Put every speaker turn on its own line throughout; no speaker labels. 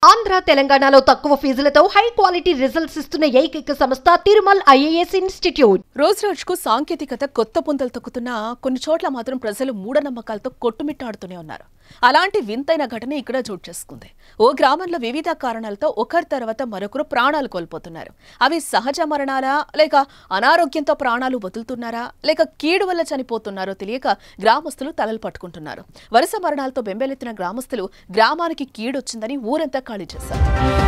ఆంధ్ర తెలంగాణలో తక్కువ ఫీజులతో high quality results ఇస్తున్న ఏకైక సంస్థ తిరుమల్ ఐఏఎస్ ఇన్స్టిట్యూట్.
రోజుకు సాంకేతికత కొత్త పుంతలు తొక్కుతున్నా కొన్ని చోట్ల మాత్రం ప్రజలు మూఢనమ్మకాలతో కొట్టుమిట్టాడుతూనే ఉన్నారు. అలాంటి వింతైన ఘటన ఇక్కడ చోటు చేసుకుంది. ఓ గ్రామంలో వివిధ కారణాలతో ఒకరి తర్వాత మరొకరు ప్రాణాలు కోల్పోతున్నారు. అవి సహజ మరణాలా, లేక అనారోగ్యంతో ప్రాణాలు వదులుతున్నారా, లేక కీడు వల్ల చనిపోతున్నారో తెలియక గ్రామస్తులు తలలు పట్టుకుంటున్నారు. వరుస మరణాలతో బెంబేలెత్తిన గ్రామస్తులు గ్రామానికి కీడొచ్చిందని ఊరంతా ఖాళీ చేశారు.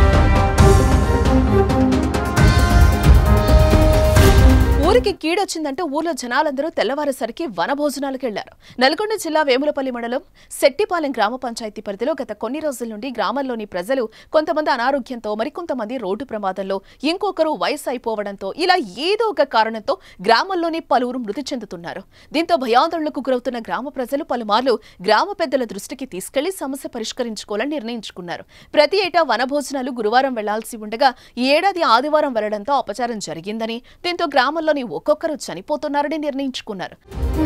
ఊరికి కీడొచ్చిందంటే ఊర్లో జనాలందరూ తెల్లవారేసరికి వనభోజనాలకు వెళ్లారు. నల్గొండ జిల్లా వేములపల్లి మండలం శెట్టిపాలెం గ్రామ పంచాయతీ పరిధిలో గత కొన్ని రోజుల నుండి గ్రామంలోని ప్రజలు కొంతమంది అనారోగ్యంతో, మరికొంతమంది రోడ్డు ప్రమాదంలో, ఇంకొకరు వయసు అయిపోవడంతో ఇలా ఏదో ఒక కారణంతో గ్రామంలోని పలువురు మృతి చెందుతున్నారు. దీంతో భయాందోళనకు గురవుతున్న గ్రామ ప్రజలు పలుమార్లు గ్రామ పెద్దల దృష్టికి తీసుకెళ్లి సమస్య పరిష్కరించుకోవాలని నిర్ణయించుకున్నారు. ప్రతి ఏటా వనభోజనాలు గురువారం వెళ్లాల్సి ఉండగా ఈ ఏడాది ఆదివారం వెళ్లడంతో అపచారం జరిగిందని, దీంతో గ్రామంలో ఒక్కొక్కరు చనిపోతున్నారని నిర్ణయించుకున్నారు.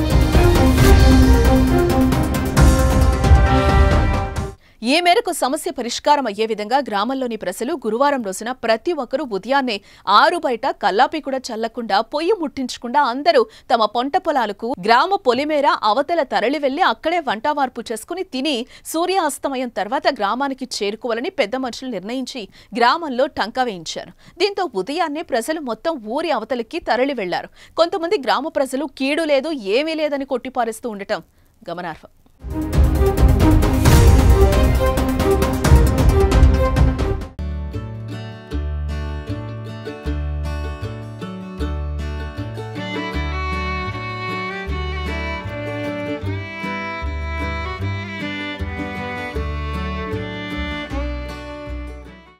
ఈ మేరకు సమస్య పరిష్కారం అయ్యే విధంగా గ్రామంలోని ప్రజలు గురువారం రోజున ప్రతి ఒక్కరూ ఉదయాన్నే ఆరు బయట కల్లాపి కూడా చల్లకుండా, పొయ్యి ముట్టించకుండా అందరూ తమ పంట పొలాలకు గ్రామ పొలిమేర అవతల తరలి వెళ్లి అక్కడే వంటవార్పు చేసుకుని తిని సూర్యాస్తమయం తర్వాత గ్రామానికి చేరుకోవాలని పెద్ద మనుషులు నిర్ణయించి గ్రామంలో టంకా వేయించారు. దీంతో ఉదయాన్నే ప్రజలు మొత్తం ఊరి అవతలికి తరలి వెళ్లారు. కొంతమంది గ్రామ ప్రజలు కీడు లేదు, ఏమీ లేదని కొట్టిపారేస్తూ ఉండటం గమనార్హం.